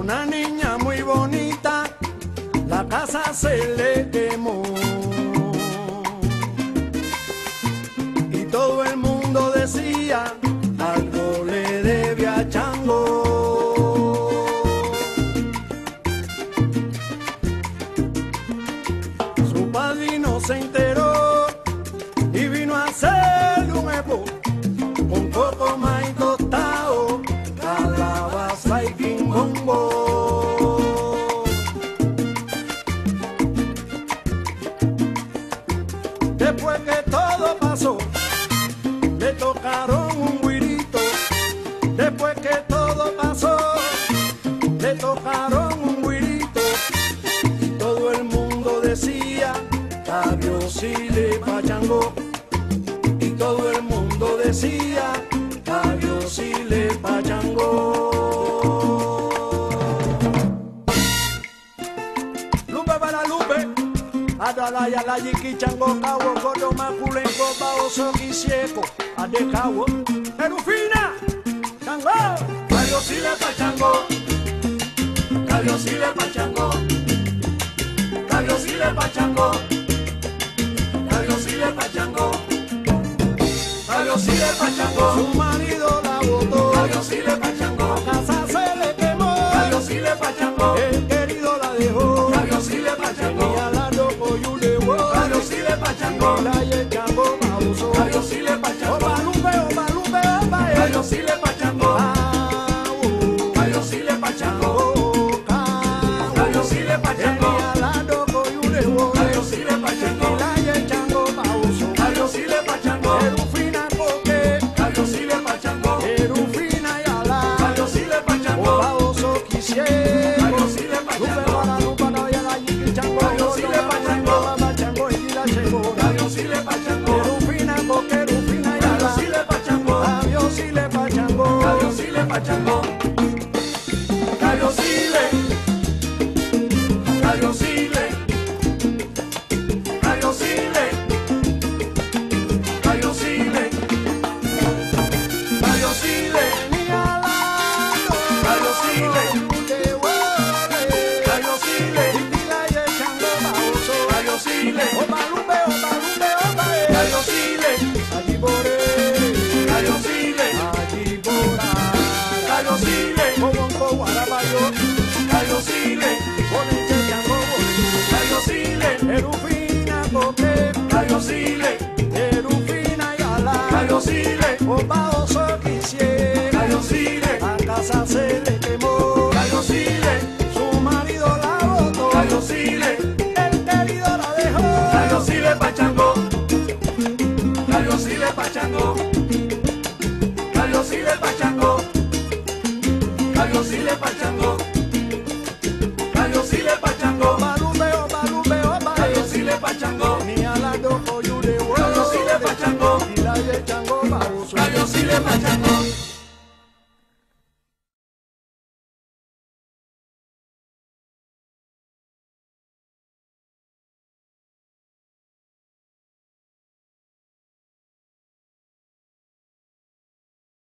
una niña muy bonita, la casa se le quemó. Y todo el mundo decía, algo le debe a Chango. Su padrino se enteró y vino a hacerle un epo con coco, maíz tostado, calabaza y quimbombo. Después que todo pasó, le tocaron un güirito. Después que todo pasó, le tocaron un güirito. Y todo el mundo decía, adiós y le pachangó. Y todo el mundo decía, adiós y le pachangó. Lupe para Lupe, Adalaya la yiqui chango cawo, codo maculenco, bao soqui sieco, ade cawo, Erufina, chango, adiós y le pachangó, adiós y le pachangó, adiós y le pachangó, adiós y le pachangó. Adiós y le pachangó, su marido la botó. Adiós y le pachangó, la casa se le quemó. Adiós y le pachangó, el querido la dejó. Adiós y le pachangó, tenía la loco y un levo. Adiós y le pachangó, la y el chango mauso. Adiós y le pachangó, opa lupe, opa lupe, opa. Adiós y le pachangó, adiós y le pachangó, adiós y le pachangó, tenía la loco y un levo. Adiós y le pachangó, la y el chango mauso. Adiós y le pachangó, Erufina coque. Adiós y le pachangó, Erufina y ala. Adiós y le pachangó, bao soqui sieco. Adiós y le pachangó, lupe para la la yiqui chango. Adiós y le pachangó, mamá chango y la chego. Adiós y le pachangó, Erufina coque, Erufina y ala. Adiós y le pachangó, adiós y le pachangó, adiós y le pachangó. Adiós y le, adiós y le, adiós y le, adiós y le, adiós y le, adiós y le, adiós y le, adiós y le, opa lupe, opa lupe, opa, adiós y le, allí por él, adiós y le, allí por ahí, adiós y le, como guarabayo, adiós y le, con el chango, adiós y le, Erufina coque, adiós y le, Erufina y ala, adiós y le, opa oso quisiera, adiós y le, la casa se le quemó, adiós y le, su marido la botó, adiós y le, el querido la dejó, adiós y le pachangó, adiós y le pachangó, adiós y le pachangó, adiós y le pachangó.